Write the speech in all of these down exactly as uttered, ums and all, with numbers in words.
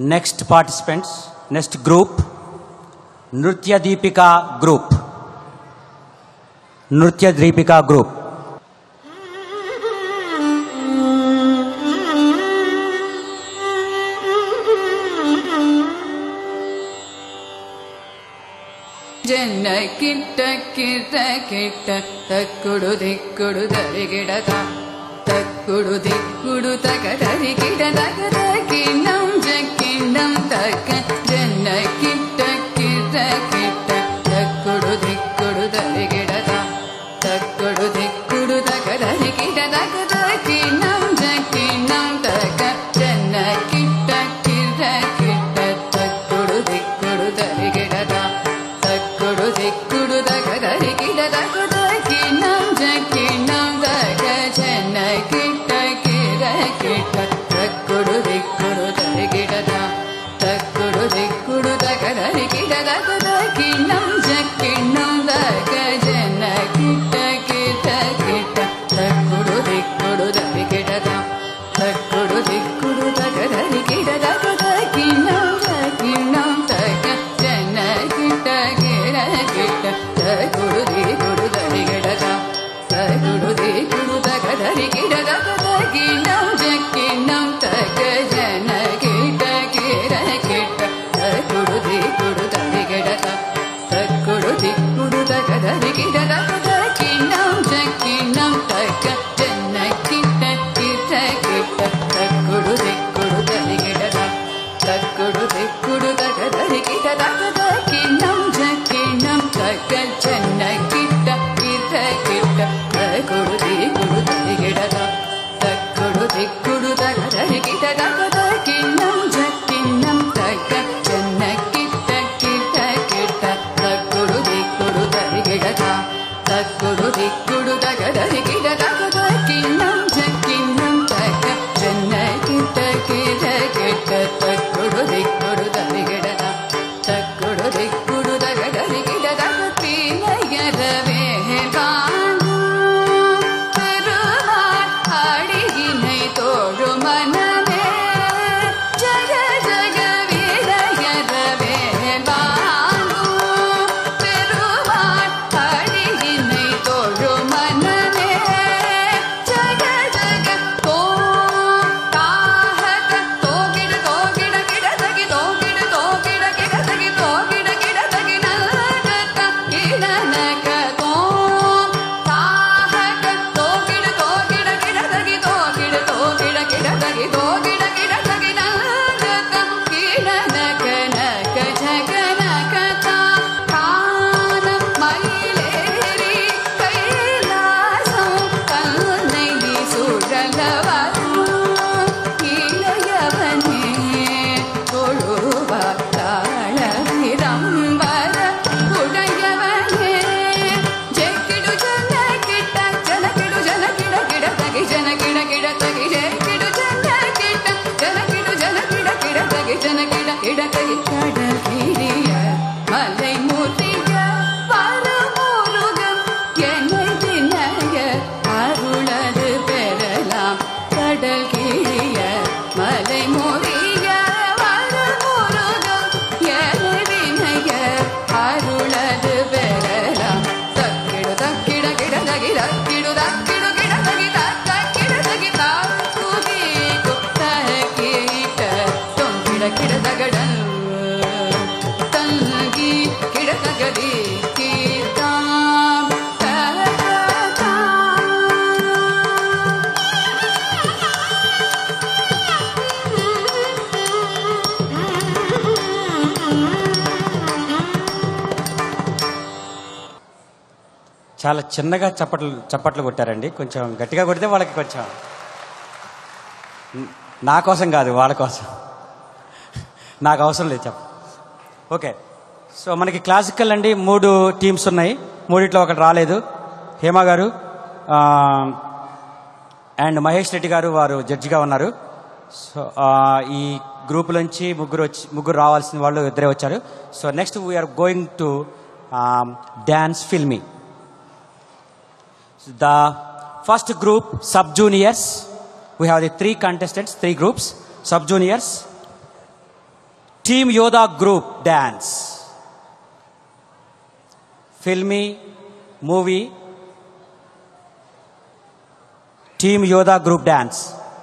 Next participants, next group, Nritya Deepika group. Nritya Deepika group. Jenna kitta kitta kitta takkudu dikkudu darigidata takkudu dikkudu takadarigida takadakinam jakkinam takka Jenna kitta kitta kitta takkudu dikkudu darigidata takkudu dikkudu takadarigida takadakinam jakkinam takka Jenna kitta kitta kitta takkudu dikkudu darigidata Kudu dikkudu dagadari kida dagadaki nam jaki nam daga Jenna kitta kida kitta takkudu dikkudu darigida da takkudu dikkudu dagadari kida dagadaki nam jaki nam daga Jenna kitta kida kitta takkudu dikkudu darigida da takkudu dikkudu dagadari kida dagadaki nam jaki nam daga Jenna kitta kitta takkudu dikkudu darigida takkudu dikkudu dagadari kida dagadaki nam jaki nam daga Jenna kitta kida kitta takkudu dikkudu darigida takkudu dikkudu dagadari kida dagadaki nam jaki nam daga Jenna kitta kitta kitta takkudu dikkudu darigida takkudu dikkudu dagadari kida dagadaki nam jaki nam daga Jenna kitta kitta kitta takkudu dikkudu darigida takkudu dikkudu dagadari kida dagadaki nam jaki nam daga Jenna kitta kitta kitta takkudu dikkudu darigida takkudu dikkudu dagadari kida dagadaki nam jaki nam daga Jenna kitta kitta kitta takkudu dikkudu darigida takkudu dikkudu dagadari kida dagadaki nayarave vaandu perumal adiginai thodu maname jaga jaga virayarave vaandu perumal adiginai thodu maname jaga jaga ko kahata togida togida kida tagi togida togida kida tagi togida kida tagi nagata kida naka ko kahata togida togida kida tagi togida togida kida tagi togida kida tagi nagata kida naka naka jaga nakata kana maileri kailasam kannai sudalavaru ilayavane koluva taalavirambara udayavane jekidu jana kitta jana kidu jana kida kida tagi jana kida kida tagi jekidu jana kitta jana kidu jana kida kida tagi jana kida kida tagi kadal kiriya malai mutiya paramurugam என்னை தினய அருளது பெறலாம் கடல் கிழிய மலை மொழிய வரமுருகம் என்னை தினய அருளது பெறலாம் தக்கிடு தக்கிட கிட தகி தக்கிடு தக்கிடு கிட தகி தக்கிட தகி தாக்குதி குத்தகிட்ட தொங்கிட கிட தகடன் தங்கி கிட தகடி கீர்த்தாம் చాలా చిన్నగా చప్పట్లు చప్పట్లు కొట్టారండి. కొంచెం గట్టిగా కొడితే వాళ్ళకి కొంచెం నా కోసం కాదు, వాళ్ళ కోసం. నాకు అవసరం లేదు చెప్ప. ఓకే, సో మనకి క్లాసికల్ అండి మూడు టీమ్స్ ఉన్నాయి. మూడిట్లో ఒకటి రాలేదు. హేమ గారు అండ్ మహేష్ రెడ్డి గారు వారు జడ్జిగా ఉన్నారు. సో ఈ గ్రూప్ నుంచి ముగ్గురు వచ్చి ముగ్గురు రావాల్సిన వాళ్ళు ఇద్దరే వచ్చారు. So next we are going to dance filmy. The first group, sub-juniors. We have the three contestants, three groups. Sub-juniors. Team Yoda group dance. Filmy movie. Team Yoda group dance.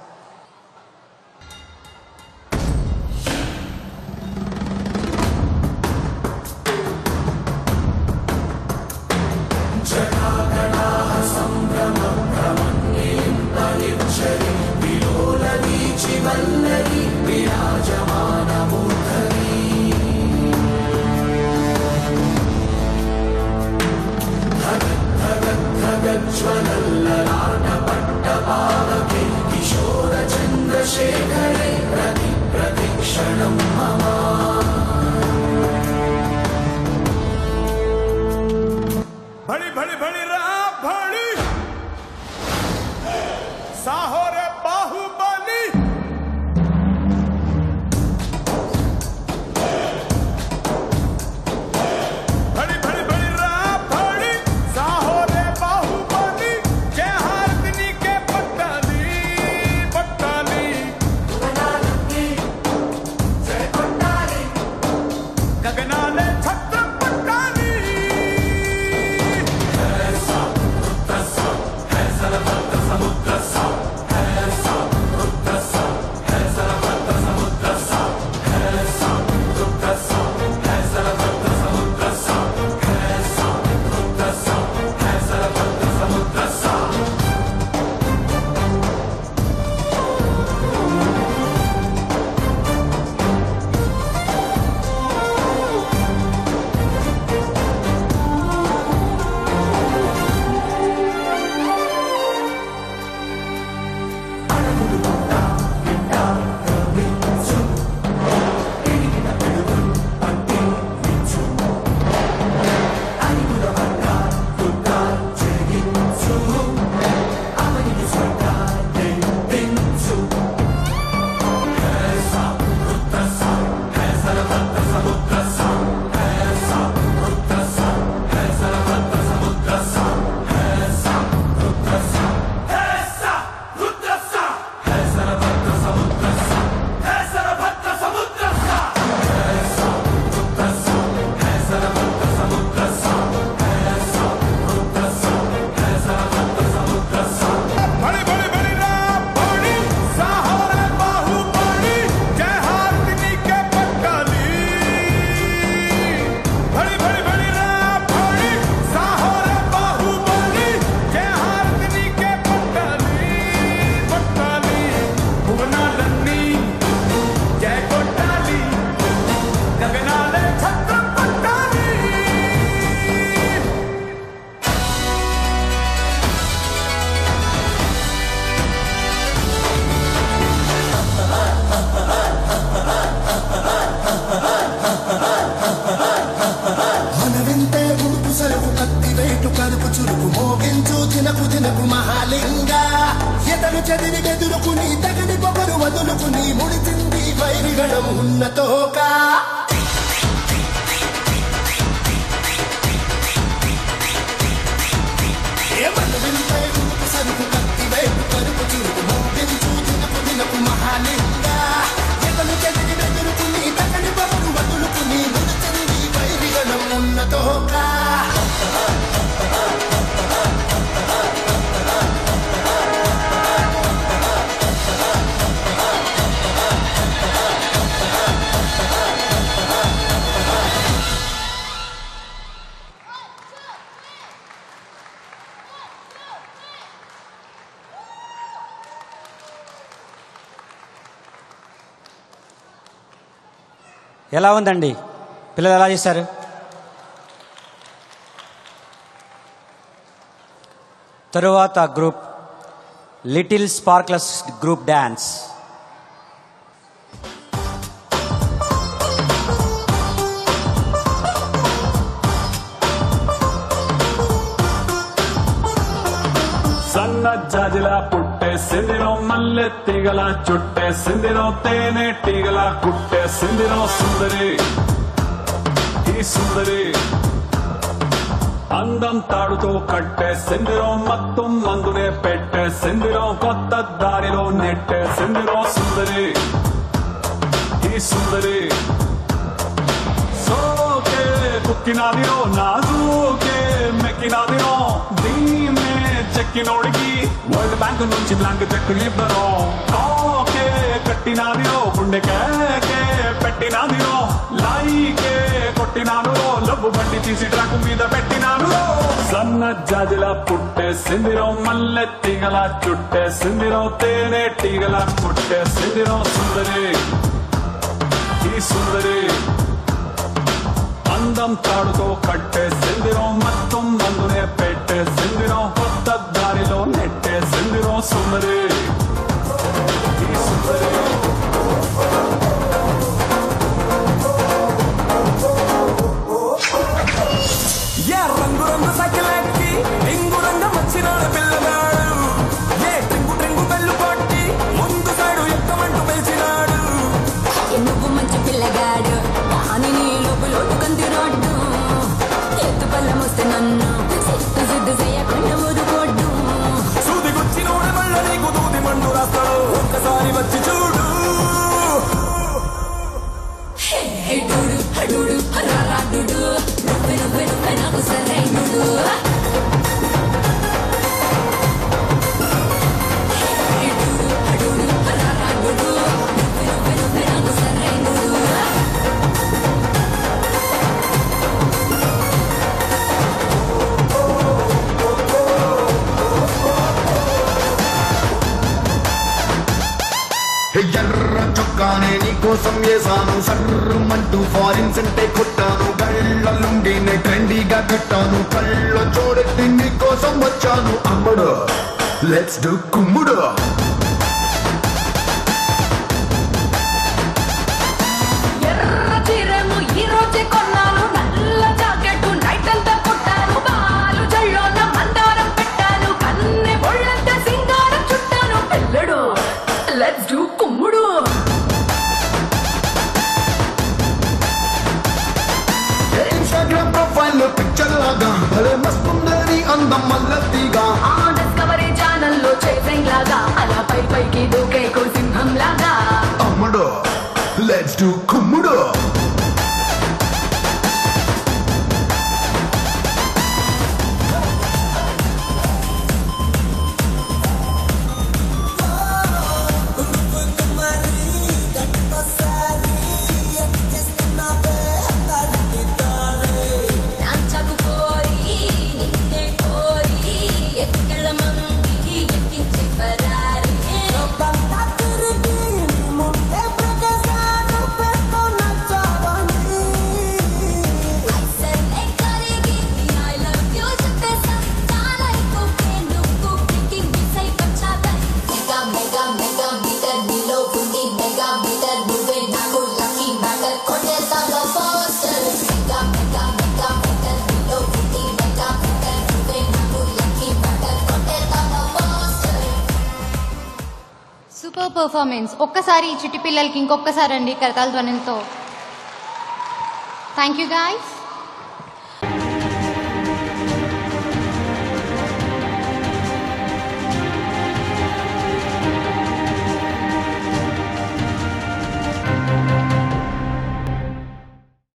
भड़ी भड़ी भड़ी रहा भड़ी साहो रे बाहुबली भड़ी भड़ी भड़ी रहा भड़ी साहो रे बाहुबली जय हारदिनी के पट्टाली पट्टाली जय पट्टाली गगनाले छत्र पट्टाली ఎలా ఉందండి? పిల్లలు ఎలా చేశారు? తరువాత group little sparklers group dance. సన్న జాజిలా పుట్టే సిందిలో మల్లె తీగల చుట్టే సిందిలో తేనె టీగల కుట్టే సిందిలో సుందరి ఈ సుందరి అందం తాడుతో కట్టే సిందిలో మత్తు మందునే పెట్టే సిందిలో కొత్త దారిలో నెట్టే సిందిలో సుందరి ఈ సుందరి సొక్కినాదిరో నాజూకే మెక్కినాదిరో దీన్నే చెక్కినోడికి వరల్డ్ బ్యాంక్ నుంచి బ్లాంక్ చెక్కులు ఇవ్వరు కాకే కట్టినాదిరో గుండె కేకే పెట్టినాదిరో లైకే కొట్టినాను లబ్బు బండి తీసి ట్రాకు మీద పెట్టినాను సన్న జాజిలా పుట్టే సిందిరో మల్లె తీగల చుట్టే సిందిరో తేనె తీగల పుట్టే సిందిరో సుందరి ఈ సుందరి అందం తాడుతో కట్టే సిందిరో మొత్తం మందునే పెట్టే సిందిరో కొత్త దారిలో నెట్టే సిందిరో సుందరి ఈ సుందరి రంగు రంగు సైకిల్ ఎక్కి ఇంగు రంగం వచ్చినాడు పిల్లగాడు ఏ ట్రింగు ట్రింగు బెల్లు కొట్టి ముందు సైడు ఎక్కమంటూ పిలిచినాడు నువ్వు మంచి పిల్లగాడు అని నీ లోపల కంది రోడ్డు ఎత్తు పళ్ళం వస్తే నన్ను సిద్దు సిద్దు చేయకుండా ఊరుకోడ్డు సూదికొచ్చినోడు మళ్ళ నీకు దూది మండు రాస్తాడు ఒక్కసారి వచ్చి చూడు హెడుడు హడుడు హరాడుడు నువ్వే నువ్వే నువ్వే నాకు సరైనడు హెడుడు హడుడు హరాడుడు నువ్వే నువ్వే నువ్వే నాకు సరైనడు ఎర్ర చొక్కానే నీకోసం వేసాను సర్రమంటూ ఫారిన్ సెంటే కొట్టాను కళ్ళ లుంగినే ట్రెండీగా కట్టాను కళ్ళ చూడెత్తి నీకోసం వచ్చాను అమ్ముడు లెట్స్ డు కుమ్ముడు ఎర్ర చీరము ఈ రోజే కొన్నాను నల్ల జాకెట్ నైట్ అంతా కొట్టాను బాలు జల్లోన మందారం పెట్టాను కన్నె ఒళ్ళంతా సింగారం చుట్టాను పెళ్ళడు లెట్స్ డూ కుమ్ముడు ఇన్స్టాగ్రామ్ ప్రొఫైల్ పిక్చర్ లాగా భలే మస్తుందని అందం మల్లతిగా ఆ డిస్కవరీ ఛానల్ లో చేసింగ్ లాగా అలా పై పైకి దూకే సింహం లాగా అమ్ముడు లెట్స్ డు కుమ్ముడు నాంచకు పోరి నిన్నే కోరి ఎక్కల మంది ఎక్కించి పరారి ఐసలే కరిగి ఐ లవ్ యూ చెప్పేసా చాలా ఎక్కువ నువ్వు బ్రేకింగ్ మిస్ అయి వచ్చావే మెగా మెగా మెగా మీటర్ నీలో ఉంది మెగా మీటర్ నువ్వే నాకు లక్కీ మ్యాటర్ కొట్టేసాగా poster mega mega mega meter నీలో ఉంది మెగా మీటర్ నువ్వే నాకు లక్కీ మ్యాటర్ కొట్టేసాగా పోస్టర్ సూపర్ పర్ఫార్మెన్స్. ఒక్కసారి చిట్టి పిల్లలకి ఇంకొకసారి అండి కరతాల ధ్వనులతో. Thank you guys.